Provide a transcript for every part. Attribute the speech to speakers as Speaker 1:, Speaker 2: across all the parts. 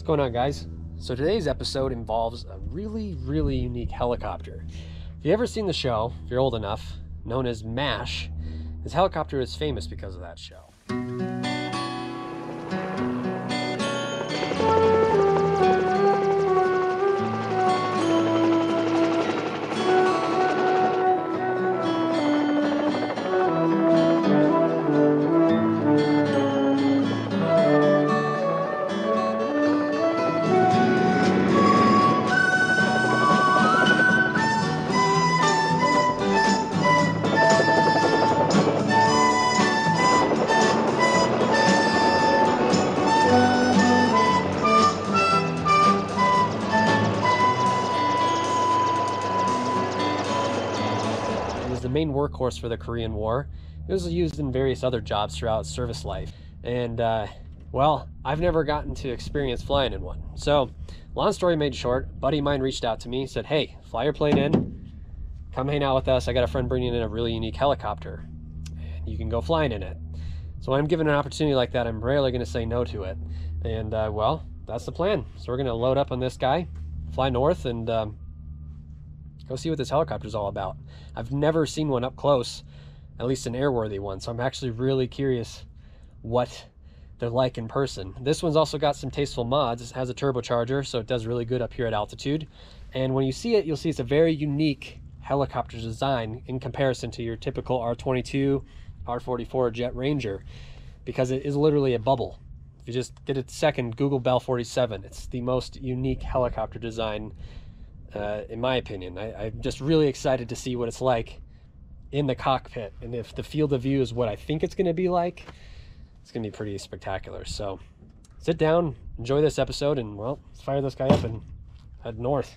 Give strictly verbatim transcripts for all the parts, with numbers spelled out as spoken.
Speaker 1: going on, guys? So today's episode involves a really, really unique helicopter. If you've ever seen the show, if you're old enough, known as MASH, this helicopter is famous because of that show. The main workhorse for the Korean War. It was used in various other jobs throughout service life, and uh, well, I've never gotten to experience flying in one. So long story made short, a buddy of mine reached out to me, said, hey, fly your plane in, come hang out with us. I got a friend bringing in a really unique helicopter and you can go flying in it. So when I'm given an opportunity like that, I'm rarely going to say no to it. And uh, well, that's the plan. So we're going to load up on this guy, fly north, and um, go see what this helicopter is all about. I've never seen one up close, at least an airworthy one, so I'm actually really curious what they're like in person. This one's also got some tasteful mods. It has a turbocharger, so it does really good up here at altitude. And when you see it, you'll see it's a very unique helicopter design in comparison to your typical R twenty-two, R forty-four Jet Ranger, because it is literally a bubble. If you just get a second, Google Bell forty-seven. It's the most unique helicopter design Uh, in my opinion. I, I'm just really excited to see what it's like in the cockpit, and if the field of view is what I think it's going to be like, it's going to be pretty spectacular. So sit down, enjoy this episode, and well, let's fire this guy up and head north.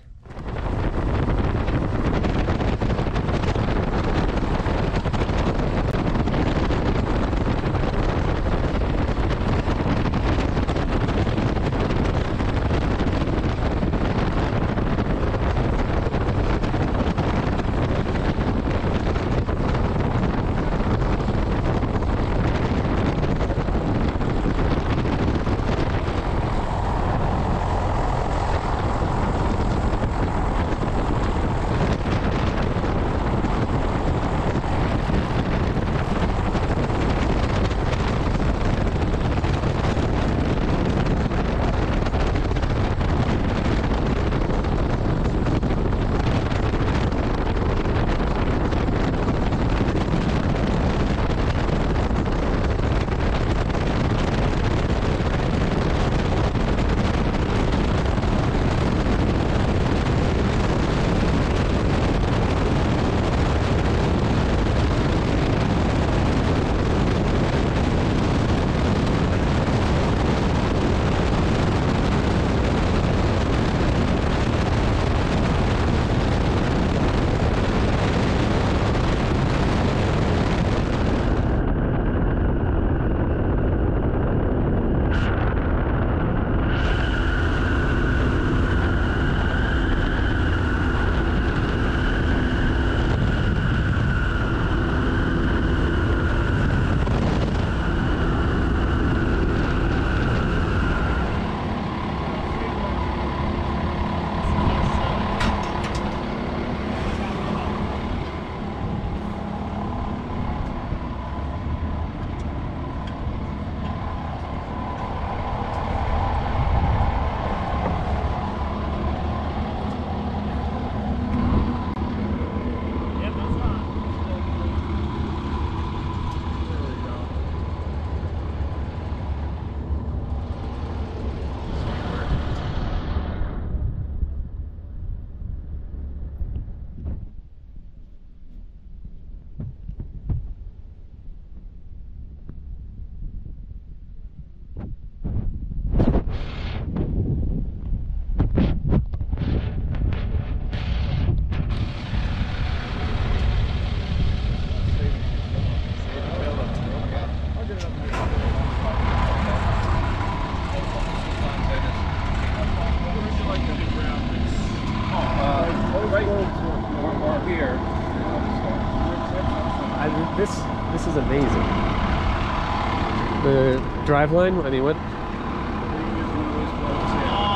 Speaker 1: I, this this is amazing. The driveline, I mean, what?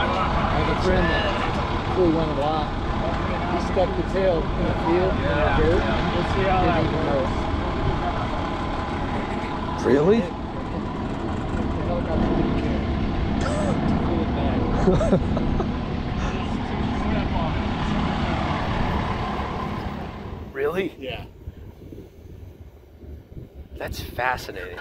Speaker 2: friend that flew one a lot. He stuck the tail in the field in the dirt. Let's see how that works.
Speaker 1: Really?
Speaker 2: The helicopter didn't care. Pull it back.
Speaker 1: Really?
Speaker 2: Yeah.
Speaker 1: That's fascinating.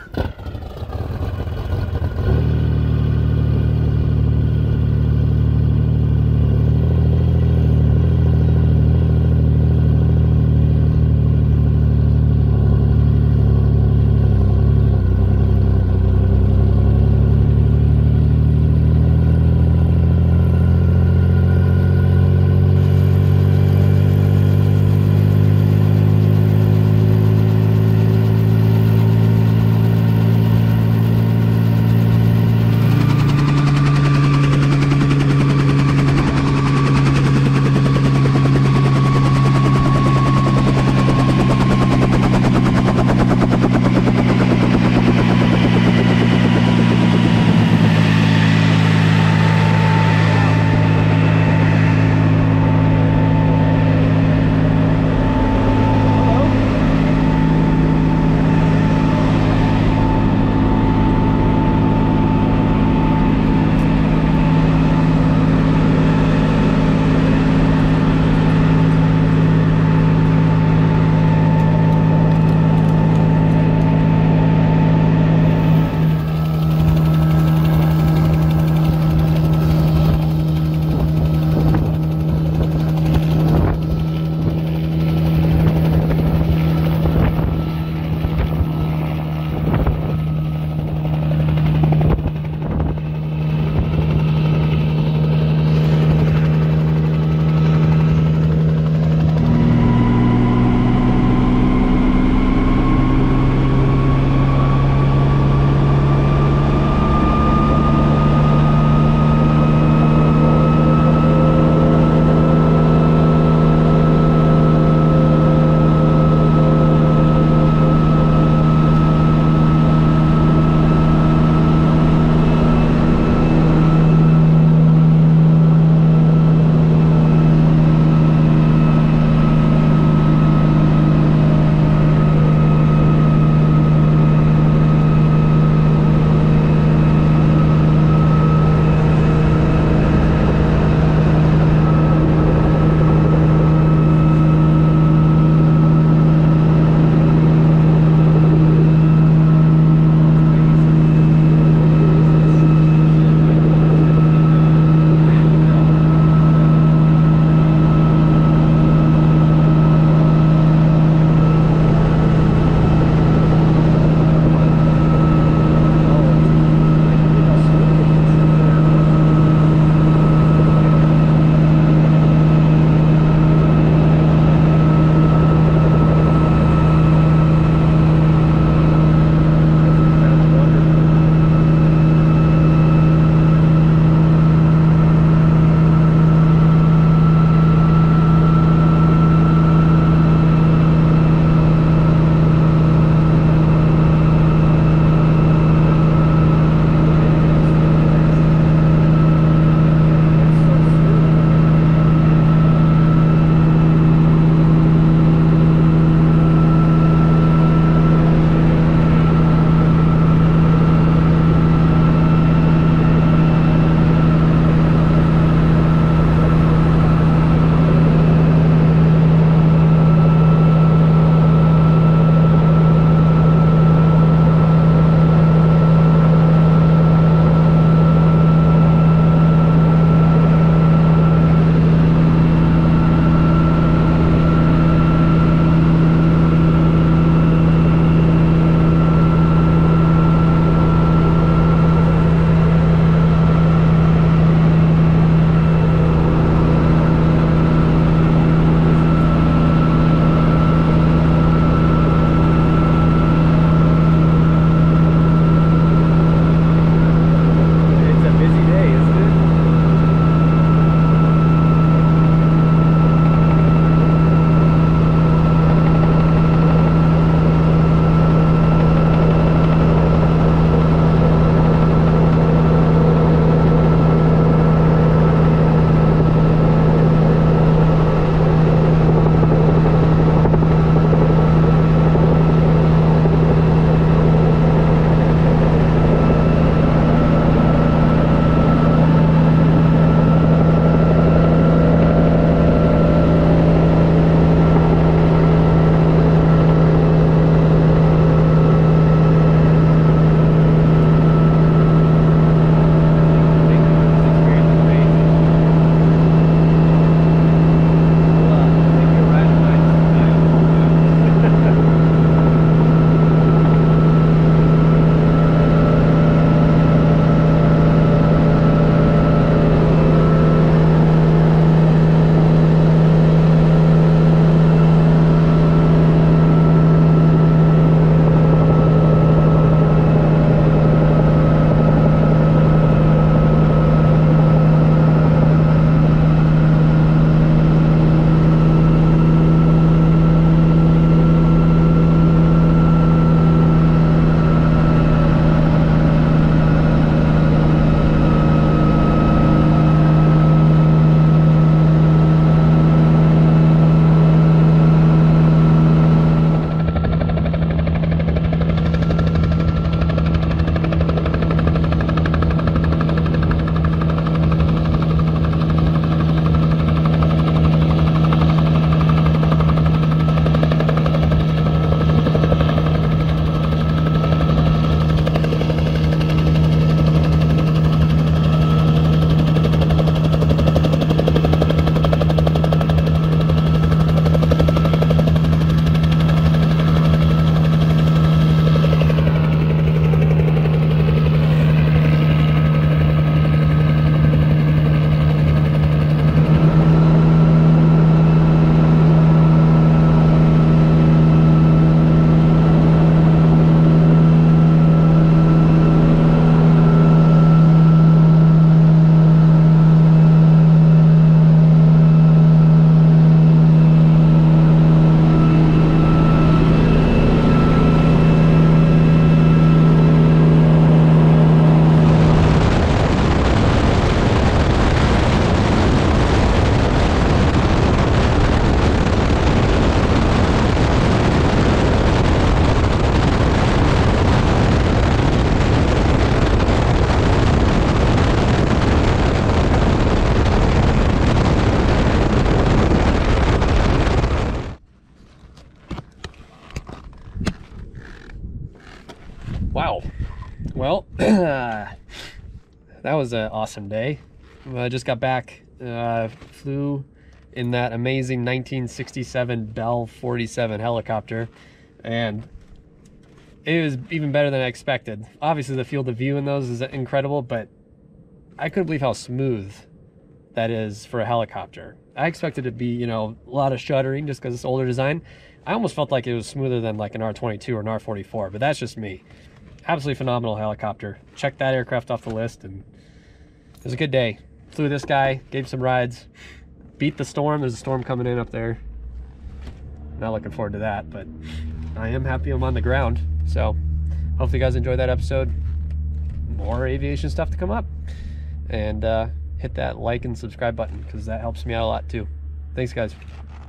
Speaker 1: well, that was an awesome day. I just got back, uh, flew in that amazing nineteen sixty-seven Bell forty-seven helicopter, and it was even better than I expected. Obviously, the field of view in those is incredible, but I couldn't believe how smooth that is for a helicopter. I expected it to be, you know, a lot of shuddering just because it's older design. I almost felt like it was smoother than like an R twenty-two or an R forty-four, but that's just me. Absolutely phenomenal helicopter. Check that aircraft off the list, and it was a good day. Flew this guy, gave some rides, beat the storm. There's a storm coming in up there. Not looking forward to that, but I am happy I'm on the ground. So hopefully you guys enjoyed that episode. More aviation stuff to come up. And uh, hit that like and subscribe button because that helps me out a lot too. Thanks, guys.